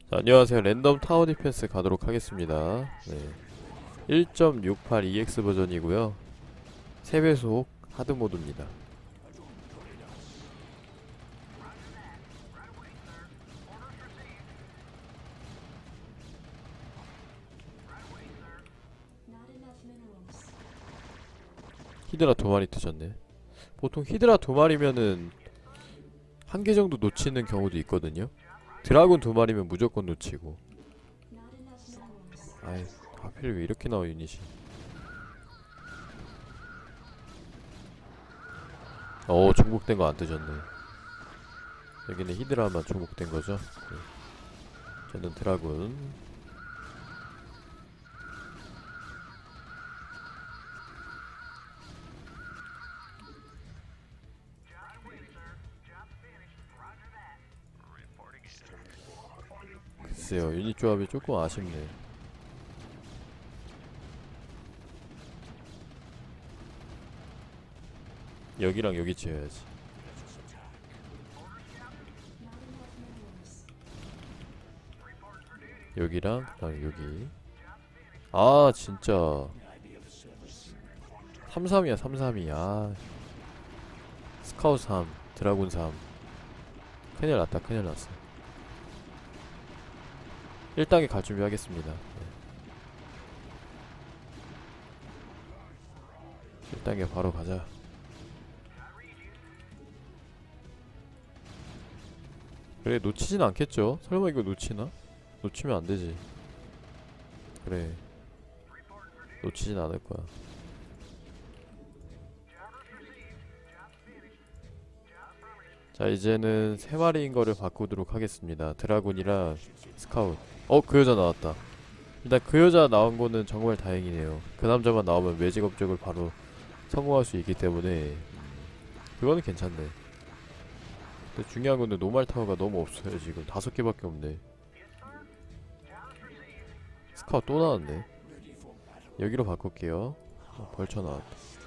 자, 안녕하세요. 랜덤 타워 디펜스 가도록 하겠습니다. 네. 1.68 EX 버전이고요. 3배속 하드 모드입니다. 히드라 2마리 뜨셨네. 보통 히드라 2마리면은 한 개 정도 놓치는 경우도 있거든요. 드라군 2마리면 무조건 놓치고. 아이, 하필 왜 이렇게 나와 유닛이. 중복된 거 안 뜨셨네. 여기는 히드라만 중복된 거죠. 네. 저는 드라군. 글쎄요, 유닛 조합이 조금 아쉽네. 여기랑 여기 지어야지. 여기랑 그다음에 여기. 아 진짜 3-3이야 3-3이. 아 스카우트 3 드라군 3. 큰일났다 큰일났어. 1단계 갈 준비하겠습니다. 네. 1단계 바로 가자. 그래 놓치진 않겠죠? 설마 이거 놓치나? 놓치면 안되지. 그래 놓치진 않을거야. 자 이제는 3마리인 거를 바꾸도록 하겠습니다. 드라군이랑 스카웃. 그 여자 나왔다. 일단 그 여자 나온 거는 정말 다행이네요. 그 남자만 나오면 매직 업적을 바로 성공할 수 있기 때문에 그거는 괜찮네. 근데 중요한 건 노말 타워가 너무 없어요. 지금 5개밖에 없네. 스카웃 또 나왔네. 여기로 바꿀게요. 벌쳐 나왔다.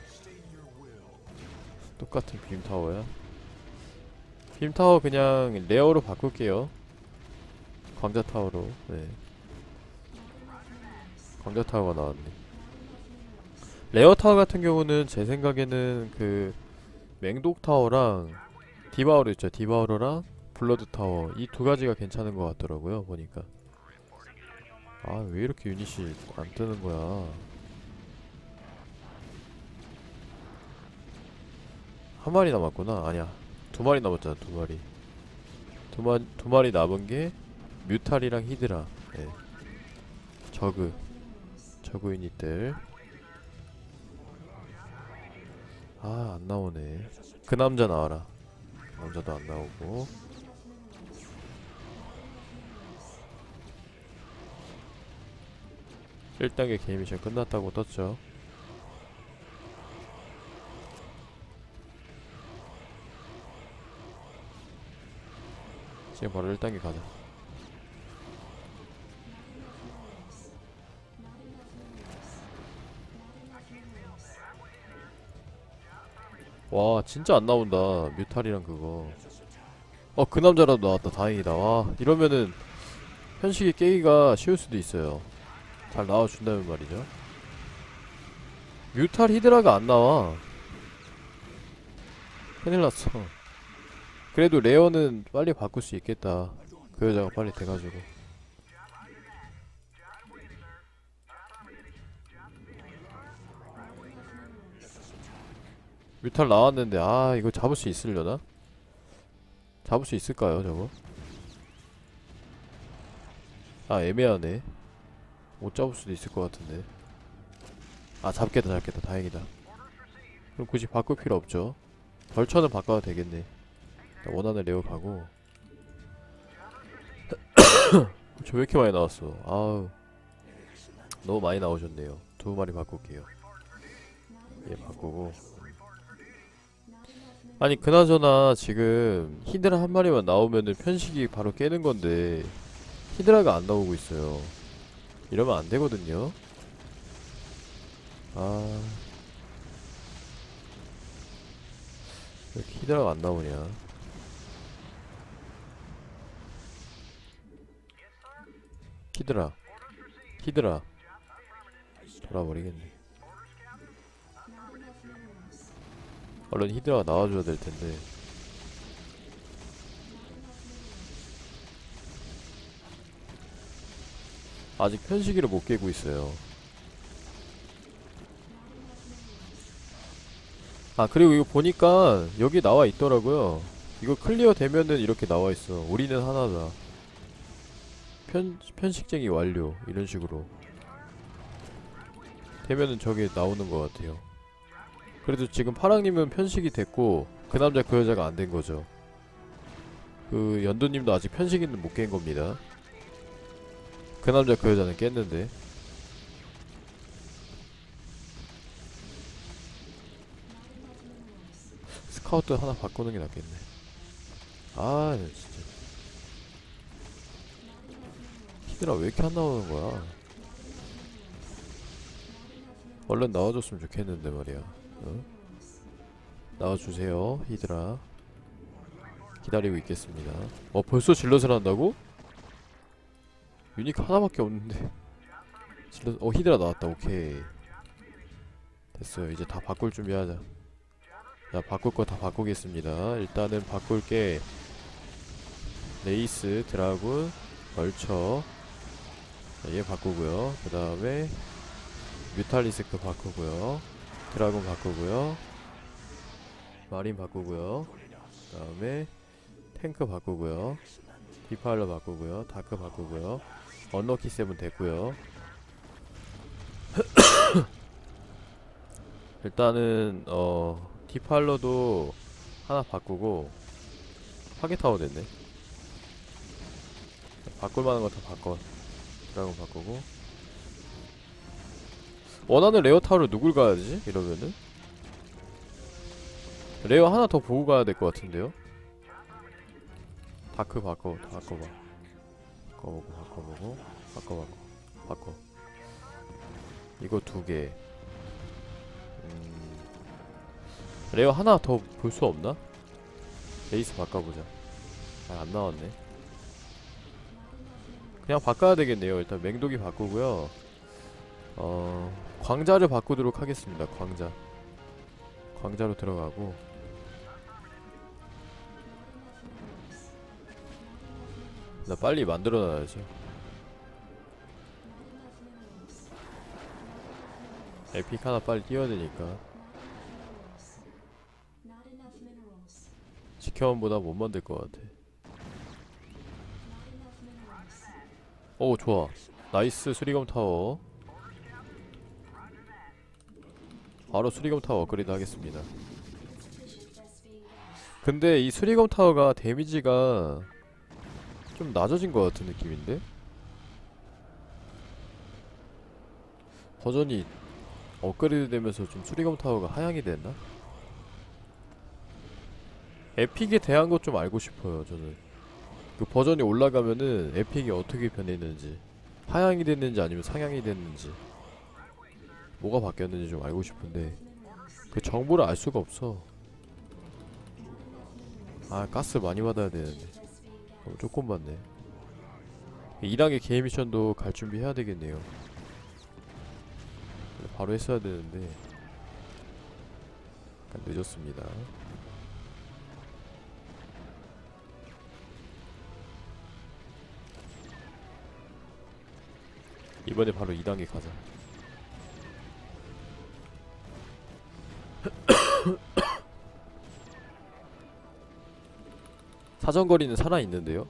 똑같은 빔 타워야. 빔 타워 그냥 레어로 바꿀게요. 광자 타워로. 네. 광자 타워가 나왔네. 레어 타워 같은 경우는 제 생각에는 그 맹독 타워랑 디바우로 있죠. 디바우로랑 블러드 타워 이 두 가지가 괜찮은 것 같더라고요. 보니까. 아 왜 이렇게 유닛이 안 뜨는 거야. 한 마리 남았구나. 아니야 2마리 남았잖아. 2마리. 두 마리 남은 게 뮤탈이랑 히드라. 네. 저그 유닛들. 아 안 나오네. 그 남자 나와라. 그 남자도 안 나오고. (1) 단계 개인 미션 끝났다고 떴죠. 지금 바로 1단계 가자. 와 진짜 안 나온다. 뮤탈이랑 그거. 그 남자라도 나왔다. 다행이다. 와 이러면은 현식이 깨기가 쉬울 수도 있어요. 잘 나와준다면 말이죠. 뮤탈 히드라가 안 나와. 큰일났어. 그래도 레어는 빨리 바꿀 수 있겠다. 그 여자가 빨리 돼가지고. 뮤탈 나왔는데 이거 잡을 수 있으려나? 잡을 수 있을까요 저거? 애매하네. 못 잡을 수도 있을 것 같은데. 잡겠다 다행이다. 그럼 굳이 바꿀 필요 없죠. 벌처는 바꿔도 되겠네. 원하는 레어 가고. 저 왜 이렇게 많이 나왔어. 아우 너무 많이 나오셨네요. 2마리 바꿀게요. 얘 바꾸고. 아니 그나저나 지금 히드라 한 마리만 나오면은 편식이 바로 깨는 건데 히드라가 안 나오고 있어요. 이러면 안 되거든요. 왜 이렇게 히드라가 안 나오냐. 히드라 히드라 돌아버리겠네. 얼른 히드라가 나와줘야 될텐데. 아직 편식이를 못 깨고 있어요. 아 그리고 이거 보니까 여기 나와 있더라고요. 이거 클리어 되면은 이렇게 나와 있어. 우리는 하나다. 편식쟁이 완료. 이런 식으로 되면은 저게 나오는 것 같아요. 그래도 지금 파랑님은 편식이 됐고 그 남자 그 여자가 안 된 거죠. 그 연두님도 아직 편식이는 못 깬 겁니다. 그 남자 그 여자는 깼는데. 스카우트 하나 바꾸는 게 낫겠네. 아 진짜 히드라 왜 이렇게 안 나오는 거야. 얼른 나와줬으면 좋겠는데 말이야. 어? 나와주세요 히드라. 기다리고 있겠습니다. 벌써 질럿을 한다고? 유닛 하나밖에 없는데 질럿. 히드라 나왔다. 오케이 됐어요. 이제 다 바꿀 준비하자. 자 바꿀 거 다 바꾸겠습니다. 일단은 바꿀게 레이스, 드라군, 벌처. 자, 얘 바꾸고요. 그 다음에 뮤탈리스크 바꾸고요. 드라군 바꾸고요. 마린 바꾸고요. 그 다음에 탱크 바꾸고요. 디파일러 바꾸고요. 다크 바꾸고요. 언럭키 세븐 됐고요. 일단은 디파일러도 하나 바꾸고 파괴타워 됐네. 바꿀만한 거 다 바꿔. 드라곤 바꾸고. 원하는 레어 타워를 누굴 가야지? 이러면은 레어 하나 더 보고 가야 될 것 같은데요? 다크 바꿔. 바꿔봐. 바꿔. 이거 2개. 레어 하나 더 볼 수 없나? 레이스 바꿔보자. 잘 안 나왔네. 그냥 바꿔야 되겠네요. 일단 맹독이 바꾸고요. 광자를 바꾸도록 하겠습니다. 광자로 들어가고. 나 빨리 만들어놔야죠. 에픽 하나 빨리 띄워야 되니까. 지켜원보다 못 만들 것 같아. 오 좋아. 나이스. 수리검 타워. 바로 수리검 타워 업그레이드 하겠습니다. 근데 이 수리검 타워가 데미지가 좀 낮아진 것 같은 느낌인데? 버전이 업그레이드 되면서 좀 수리검 타워가 하향이 됐나? 에픽에 대한 것 좀 알고 싶어요. 저는 그 버전이 올라가면은 에픽이 어떻게 변했는지, 하향이 됐는지 아니면 상향이 됐는지, 뭐가 바뀌었는지 좀 알고 싶은데 그 정보를 알 수가 없어. 아 가스 많이 받아야 되는데 너무 조금 받네. 2단계 개인 미션도 갈 준비 해야 되겠네요. 바로 했어야 되는데 약간 늦었습니다. 이번에 바로 2단계 가자. 사정거리는 살아있는데요?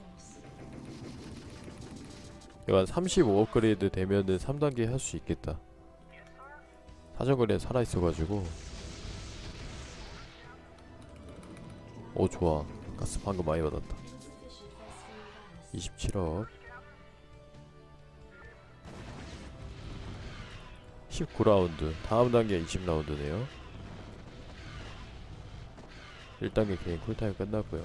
이거 한 35 업그레이드 되면은 3단계 할 수 있겠다. 사정거리는 살아있어가지고. 오 좋아. 가스 방금 많이 받았다. 27억 19라운드. 다음 단계 20라운드네요 1단계 개인 쿨타임 끝났고요.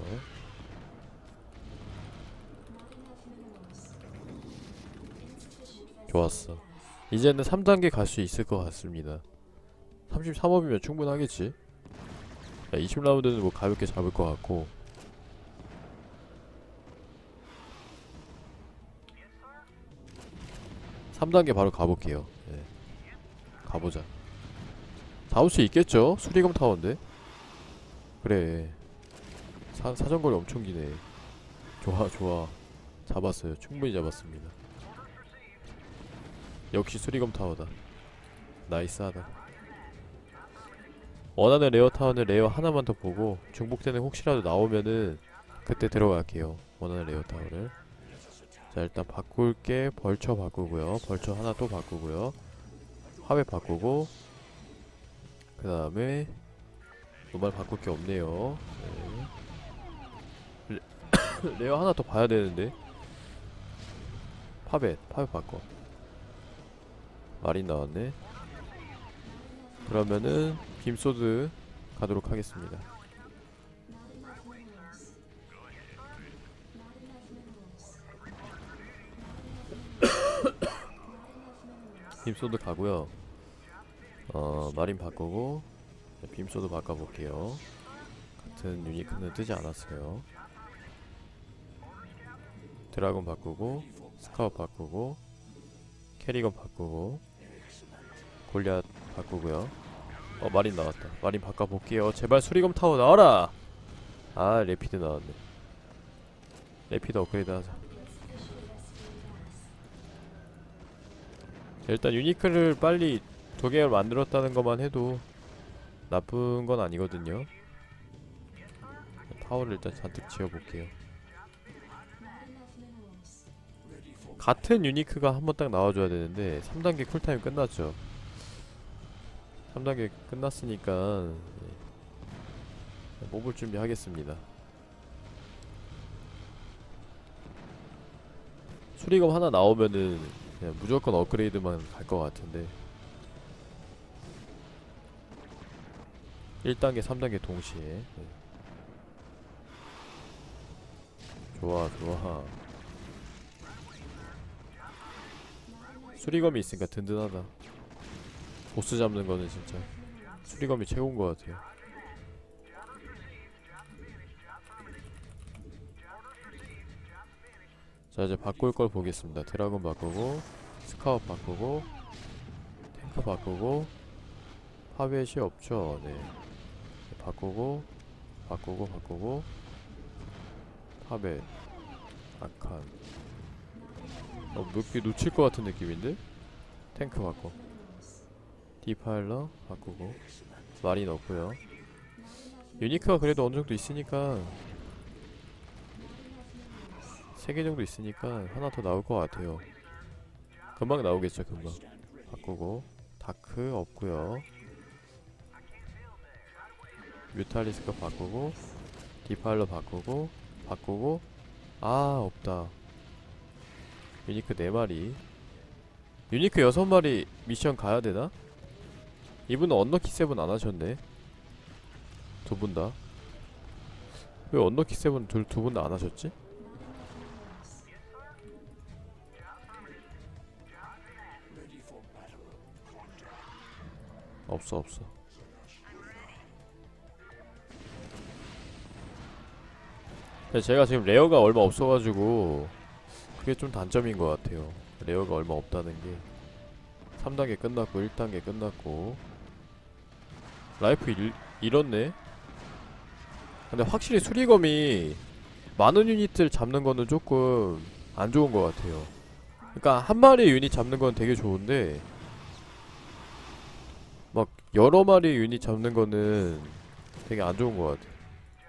좋았어. 이제는 3단계 갈 수 있을 것 같습니다. 33업이면 충분하겠지? 20라운드는 뭐 가볍게 잡을 것 같고. 3단계 바로 가볼게요. 네. 가보자. 잡을 수 있겠죠? 수리검 타워인데. 그래. 사정거리 엄청 기네. 좋아 좋아. 잡았어요. 충분히 잡았습니다. 역시 수리검 타워다. 나이스하다. 원하는 레어 타워는 레어 하나만 더 보고 중복되는 혹시라도 나오면은 그때 들어갈게요. 원하는 레어 타워를. 자, 일단 바꿀게. 벌처 바꾸고요. 벌처 하나 또 바꾸고요. 화vet 바꾸고, 그 다음에 노말 바꿀 게 없네요. 네. 레어 하나 더 봐야 되는데. 파벳 바꿔. 마린 나왔네. 그러면은 빔소드 가도록 하겠습니다. 빔소드 가고요. 마린 바꾸고 빔소드 바꿔볼게요. 같은 유니크는 뜨지 않았어요. 드라곤 바꾸고, 스카웃 바꾸고, 캐리건 바꾸고, 골리앗 바꾸고요. 마린 나왔다. 마린 바꿔볼게요. 제발 수리검 타워 나와라! 아, 레피드 나왔네. 레피드 업그레이드 하자. 일단 유니크를 빨리 2개를 만들었다는 것만 해도 나쁜 건 아니거든요. 타워를 일단 잔뜩 지어볼게요. 같은 유니크가 한 번 딱 나와줘야 되는데 3단계 쿨타임 끝났죠. 3단계 끝났으니까 뽑을 준비 하겠습니다. 수리검 하나 나오면은 그냥 무조건 업그레이드만 갈 것 같은데 1단계 3단계 동시에. 좋아 좋아. 수리검이 있으니까 든든하다. 보스 잡는 거는 진짜 수리검이 최고인 것 같아요. 자, 이제 바꿀 걸 보겠습니다. 드라곤 바꾸고, 스카웃 바꾸고, 탱크 바꾸고, 파벳이 없죠. 네. 바꾸고, 파벳, 아칸. 몇 개 놓칠 것 같은 느낌인데? 탱크 바꿔. 디파일러 바꾸고, 마린 없고요. 유니크가 그래도 어느 정도 있으니까 3개 정도 있으니까 하나 더 나올 것 같아요. 금방 나오겠죠, 금방. 바꾸고, 다크 없고요. 뮤탈리스크 바꾸고, 디파일러 바꾸고, 아, 없다. 유니크 4마리. 유니크 6마리 미션 가야되나? 이분은 언럭키 7 안하셨네. 두 분 다. 왜 언럭키 7 두 분 다 안하셨지? 없어. 제가 지금 레어가 얼마 없어가지고 그게 좀 단점인 것 같아요. 레어가 얼마 없다는 게. 3단계 끝났고 1단계 끝났고 라이프 잃었네. 근데 확실히 수리검이 많은 유닛을 잡는 거는 조금 안 좋은 것 같아요. 그러니까 한 마리 유닛 잡는 건 되게 좋은데 막 여러 마리 유닛 잡는 거는 되게 안 좋은 것 같아요.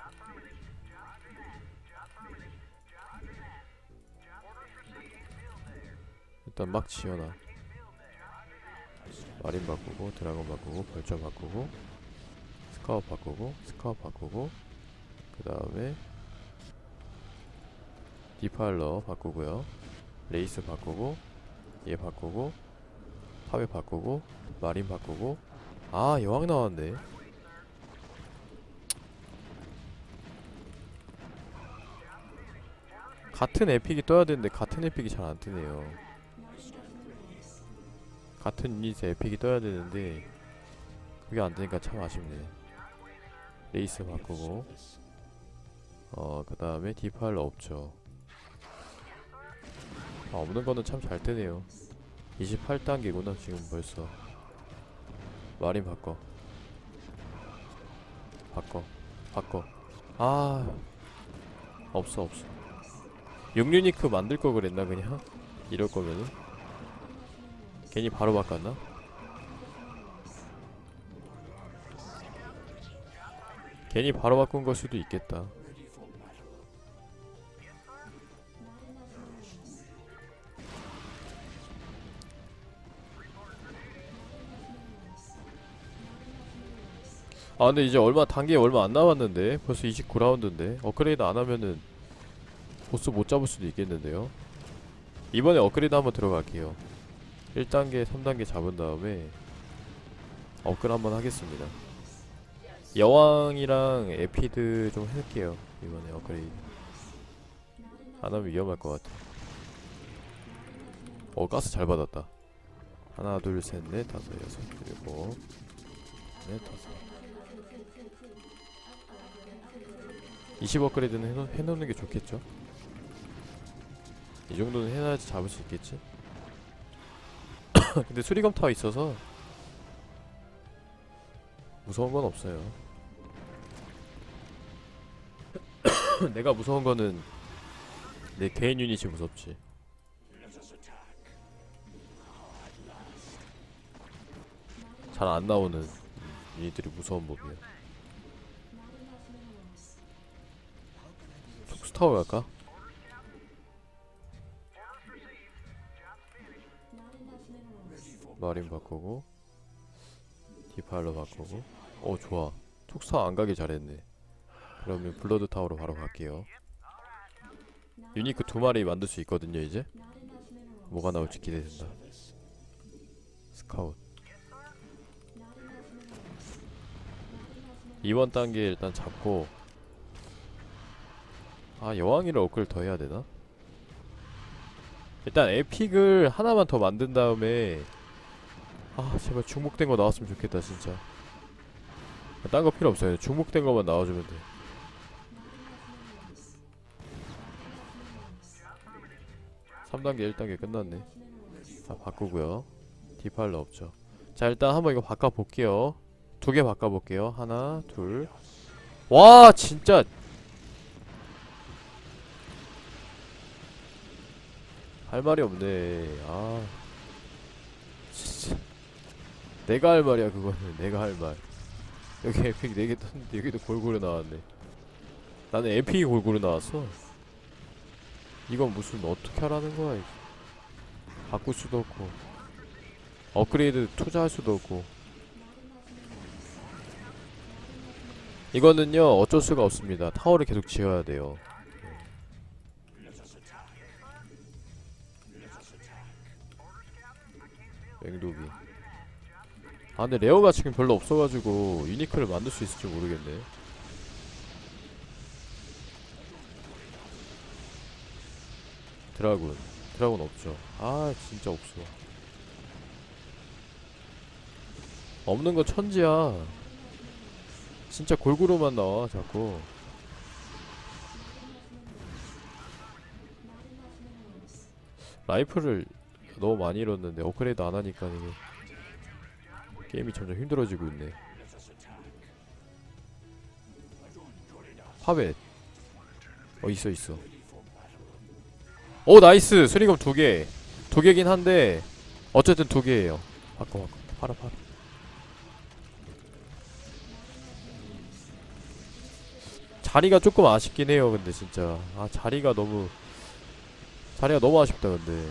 일단 막 지어놔. 마린 바꾸고, 드라곤 바꾸고, 벌처 바꾸고, 스카웃 바꾸고, 그 다음에 디파일러 바꾸고요. 레이스 바꾸고, 얘 바꾸고, 파벳 바꾸고, 마린 바꾸고. 아, 여왕 나왔네. 같은 에픽이 떠야 되는데 같은 에픽이 잘 안 뜨네요. 같은 유닛에 에픽이 떠야 되는데 그게 안 되니까 참 아쉽네. 레이스 바꾸고, 그 다음에 디파일러 없죠. 없는 거는 참 잘 뜨네요. 28단계구나 지금 벌써. 마린 바꿔. 바꿔. 아, 없어. 6유니크 만들 거 그랬나 그냥? 이럴 거면은 괜히 바로 바꿨나? 괜히 바로 바꾼 걸 수도 있겠다. 아 근데 이제 단계 얼마 안 남았는데 벌써 29라운드인데 업그레이드 안 하면은 보스 못 잡을 수도 있겠는데요. 이번에 업그레이드 한번 들어갈게요. 1단계 3단계 잡은 다음에 업그레이드 한번 하겠습니다. 여왕이랑 에피드 좀 할게요. 이번에 업그레이드 안 하면 위험할 것 같아. 가스 잘 받았다. 하나 둘 셋 넷 다섯 여섯 일곱 넷 다섯 20 업그레이드는 해놓는 게 좋겠죠? 이 정도는 해놔야지 잡을 수 있겠지? 근데 수리검 타워 있어서 무서운 건 없어요. 내가 무서운 거는 내 개인 유닛이 무섭지. 잘 안 나오는 유닛들이 무서운 법이야. 촉수타워 갈까? 마린 바꾸고 디파일러 바꾸고. 좋아. 촉수타워 안 가길 잘했네. 그러면 블러드 타워로 바로 갈게요. 유니크 2마리 만들 수 있거든요 이제. 뭐가 나올지 기대된다. 스카웃 2번 단계 일단 잡고. 여왕이를 업글 더 해야 되나? 일단 에픽을 하나만 더 만든 다음에 제발 중복된 거 나왔으면 좋겠다 진짜. 딴 거 필요 없어요. 중복된 거만 나와주면 돼. (3단계) (1단계) 끝났네. 바꾸고요. 디파일러 없죠. 자 일단 한번 이거 바꿔볼게요. 2개 바꿔볼게요. 하나 둘. 와 진짜 할 말이 없네. 진짜 내가 할 말이야 그거는. 내가 할 말. 여기 에픽 4개 떴는데 여기도 골고루 나왔네. 나는 에픽이 골고루 나왔어. 이건 무슨 어떻게 하라는 거야 이거. 바꿀 수도 없고 업그레이드 투자할 수도 없고. 이거는요 어쩔 수가 없습니다. 타워를 계속 지어야 돼요. 맹독이. 근데 레어가 지금 별로 없어가지고 유니크를 만들 수 있을지 모르겠네. 드라군 없죠. 진짜 없어. 없는 거 천지야. 진짜 골고루만 나와 자꾸. 라이프를 너무 많이 잃었는데 업그레이드 안 하니까 이게 게임이 점점 힘들어지고 있네. 파벳 있어. 나이스. 수리검 2개긴 한데 어쨌든 2개예요. 바꿔 팔아. 자리가 조금 아쉽긴 해요. 근데 진짜 자리가 너무 아쉽다. 근데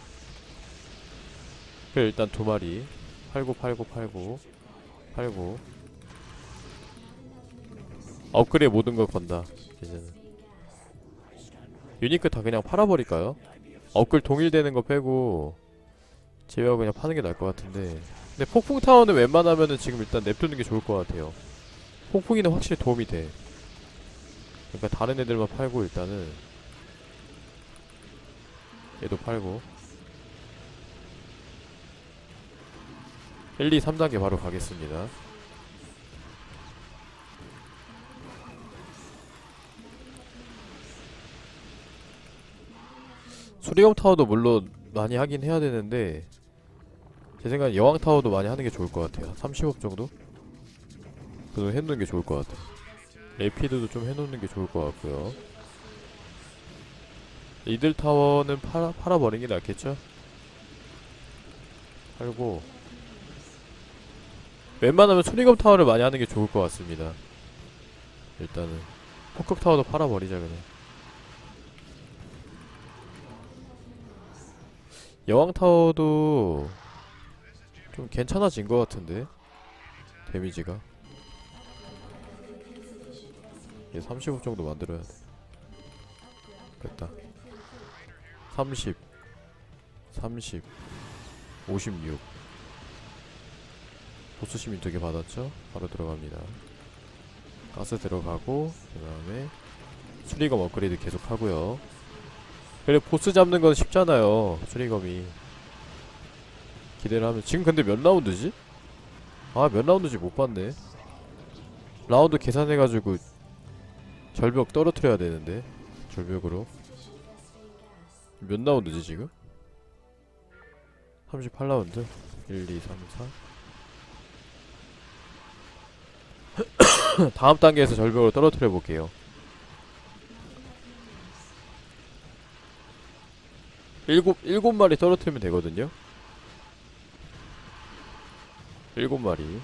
그래 일단 2마리 팔고 업그레이드 모든 걸 건다 이제는. 유니크 다 그냥 팔아버릴까요? 업글 동일되는 거 빼고 제외하고 그냥 파는 게 나을 것 같은데. 근데 폭풍 타워는 웬만하면은 지금 일단 냅두는 게 좋을 것 같아요. 폭풍이는 확실히 도움이 돼. 그러니까 다른 애들만 팔고 일단은 얘도 팔고 1, 2, 3단계 바로 가겠습니다. 수리검 타워도 물론 많이 하긴 해야 되는데 제 생각엔 여왕타워도 많이 하는게 좋을 것 같아요. 30업 정도? 그 정도 해놓는게 좋을 것 같아요. 레피드도 좀 해놓는게 좋을 것 같고요. 이들 타워는 팔아버리는 게 낫겠죠? 팔고 웬만하면 수리검 타워를 많이 하는 게 좋을 것 같습니다. 일단은 폭격 타워도 팔아버리자 그냥. 여왕 타워도 좀 괜찮아진 것 같은데 데미지가. 얘 35 정도 만들어야 돼. 됐다. 30 30 56 보스 시민 2개 받았죠? 바로 들어갑니다. 가스 들어가고 그 다음에 수리검 업그레이드 계속 하고요. 그래 보스 잡는 건 쉽잖아요. 수리검이 기대를 하면. 지금 근데 몇 라운드지? 아 몇 라운드지 못 봤네. 라운드 계산해가지고 절벽 떨어뜨려야 되는데. 절벽으로 몇 라운드지 지금? 38라운드 1, 2, 3, 4 다음 단계에서 절벽으로 떨어뜨려 볼게요. 7마리 떨어뜨리면 되거든요. 7마리.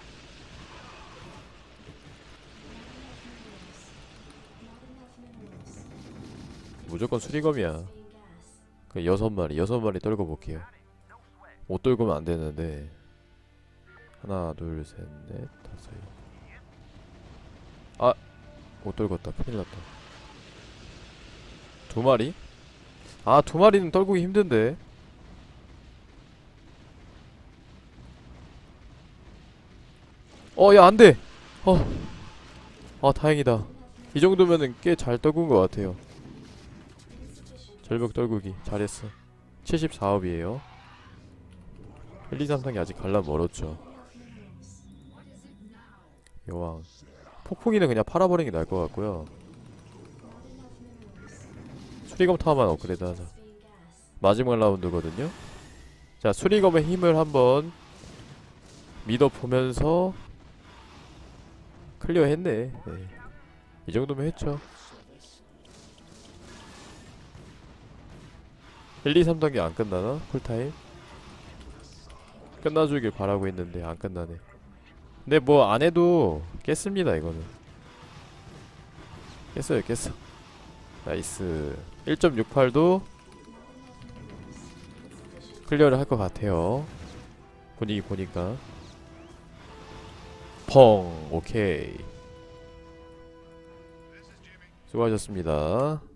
무조건 수리검이야. 그 6마리 떨궈 볼게요. 못 떨구면 안 되는데. 하나, 둘, 셋, 넷, 다섯. 아! 못 떨궜다. 큰일 났다. 2마리? 아, 2마리는 떨구기 힘든데. 야, 안 돼! 아, 다행이다. 이 정도면은 꽤 잘 떨군 것 같아요. 절벽 떨구기. 잘했어. 74업이에요. 1, 2, 3, 4이 아직 갈라 멀었죠. 여왕. 폭풍이는 그냥 팔아버리는 게 나을 것 같고요. 수리검 타워만 업그레이드 하자. 마지막 라운드거든요. 자, 수리검의 힘을 한번 믿어보면서 클리어 했네. 네. 이 정도면 했죠. 1, 2, 3단계 안 끝나나? 쿨타임? 끝나주길 바라고 있는데 안 끝나네. 근데 뭐 안해도 깼습니다 이거는. 깼어요 깼어. 나이스. 1.68도 클리어를 할 것 같아요. 분위기 보니까. 펑. 오케이. 수고하셨습니다.